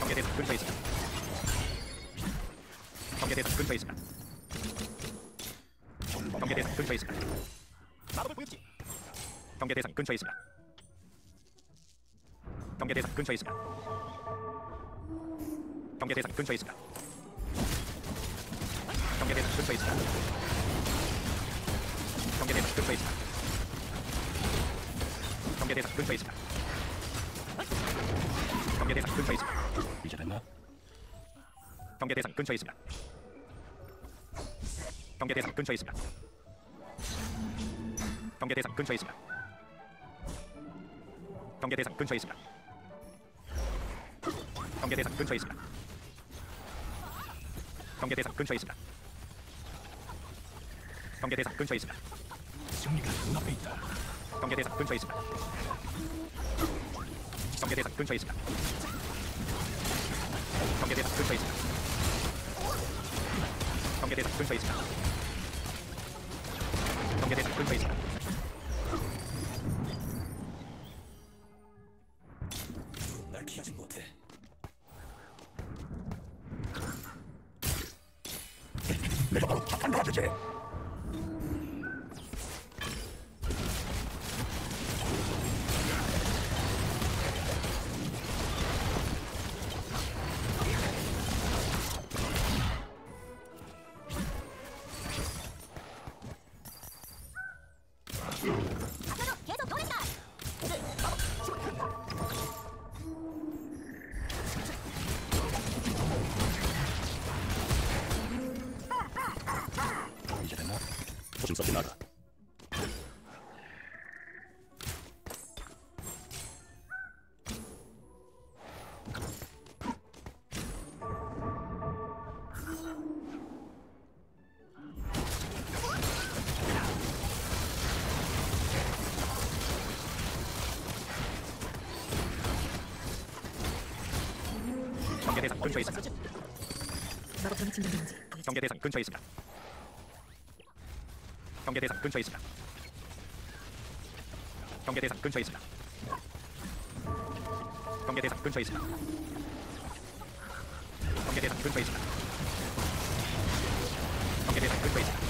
경계 대상 근처에 있습니다. 경계 대상 근처에 있습니다. 경계 대상 근처에 있습니다. 마법을 보여주지. 경계 대상 근처에 있습니다. 경계 대상 근처에 있습니다. 경계 대상 근처에 있습니다. 경계 대상 근처에 있습니다. 경계 대상 근처에 있습니다. 경계 대상 근처에 있습니다. 경계 대상 근처에 있습니다. 이제 됐나? 경계 대상 근처에 있습니다. 경계 대상 근처에 있습니다. 경계 대상 근처에 있습니다. 경계 대상 근처에 있습니다. 경계 대상 근처에 있습니다. 경계 대상 근처에 있습니다. 경계 대상 근처에 있습니다. 승리가 눈앞에 있다. 경계 대상 근처에 있습니다. 경계 대상 근처에 있습니다. 경계 대상 근처에 있습니다. 경계 대상 근처에 있습니다. 경계 대상 근처에 있습니다. 날 피하지 못해. 내가 바로 타탄 주제. 계속 노린다. 이제 됐나? 조심 섞인 나가. 경계 대상 근처에 있습니다. 마법처럼 진정되는지 보여줘. 경계 대상 근처에 있습니다. 경계 대상 근처에 있습니다. 경계 대상 근처에 있습니다. 경계 대상 근처에 있습니다. 경계 대상 근처에 있습니다. 경계 대상 근처에 있습니다.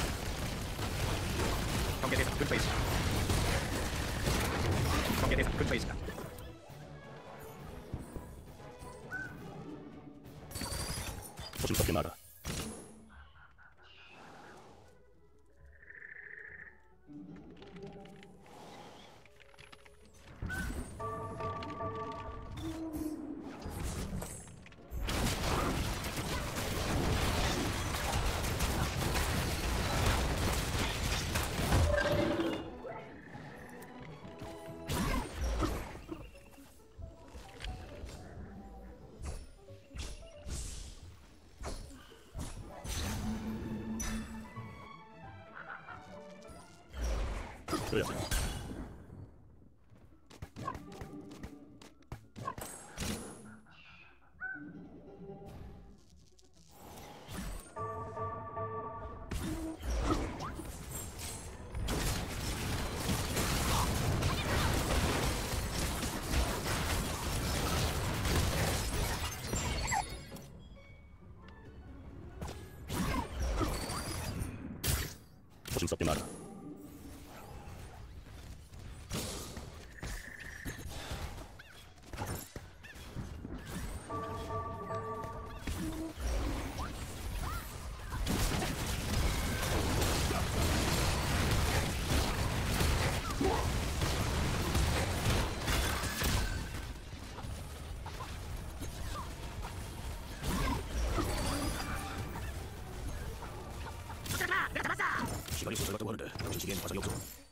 경계 대상 근처에 있습니다. 경계 대상 근처에 있습니다. 조심 섞인 나가. 그래야 조심 섞인 나가. 시간이 쏟아갔다고 하는데 정신시계엔 화상이 없어.